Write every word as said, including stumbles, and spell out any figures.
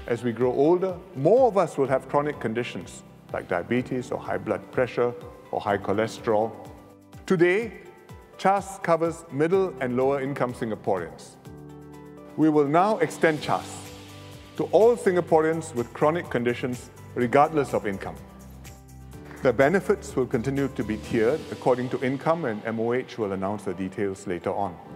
as we grow older, more of us will have chronic conditions like diabetes or high blood pressure or high cholesterol. Today, C H A S covers middle and lower income Singaporeans. We will now extend C H A S to all Singaporeans with chronic conditions regardless of income. The benefits will continue to be tiered according to income, and M O H will announce the details later on.